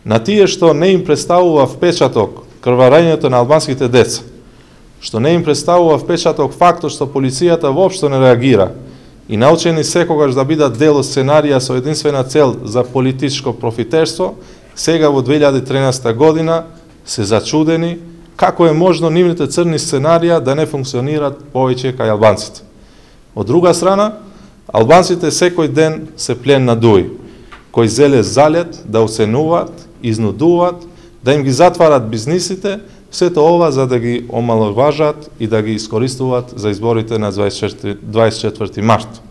на тие што не им представува впечаток крварењето на албанските деца, што не им представува впечаток фактот што полицијата воопшто не реагира и научени секогаш да бидат дел од сценарија со единствена цел за политичко профитерство, сега во 2013 година се зачудени како е можно нивните црни сценарија да не функционираат повеќе кај албанците. Од друга страна, албанците секој ден се плен на дуи, кои зеле залет да оценуваат, изнудуваат, да им ги затварат бизнисите, сето ова за да ги омаловажат и да ги искористуваат за изборите на 24 март.